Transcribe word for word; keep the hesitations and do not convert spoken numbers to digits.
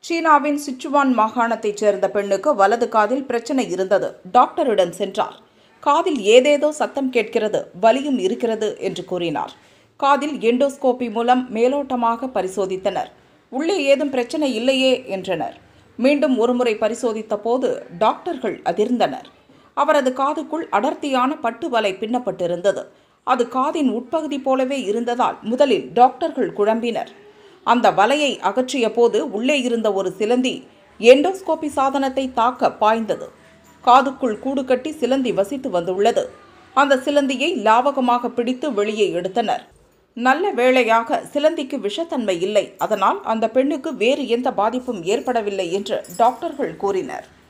சீனாவின் சிச்சுவான் மாகாணத்தைச் சேர்ந்த பெண்ணுக்கு வலது காதில் பிரச்சனை இருந்தது. டாக்டரிடம் சென்றார். காதில் ஏதேதோ சத்தம் கேட்கிறது, வலியும் இருக்கிறது என்று கூறினார். காதில் எண்டோஸ்கோபி மூலம் மேலோட்டமாக பரிசோதித்தனர். உள்ளே ஏதும் பிரச்சனை இல்லையே என்றனர். மீண்டும் ஒருமுறை பரிசோதித்த போது டாக்டர்கள் அதிர்ந்தனர். அவரது காதுக்குள் அடர்த்தியான பட்டு வலை பின்னப்பட்டிருந்தது. அது காதின் உட்பகுதி போலவே இருந்ததால் முதலில் டாக்டர்கள் குழம்பினர். அந்த வலையை அகற்றிய போது உள்ளே இருந்த ஒரு சிலந்தி எண்டோஸ்கோபி சாதனத்தை தாக்க பாய்ந்தது. காதுக்குள் கூடு கட்டி சிலந்தி வசித்து வந்துள்ளது. அந்த சிலந்தியை லாவகமாக பிடித்து வெளியே எடுத்தனர். நல்ல வேளையாக சிலந்திக்கு விஷத்தன்மை இல்லை. அதனால் அந்த பெண்ணுக்கு வேறு எந்த பாதிப்பும் ஏற்படவில்லை என்று டாக்டர்கள் கூறினர்.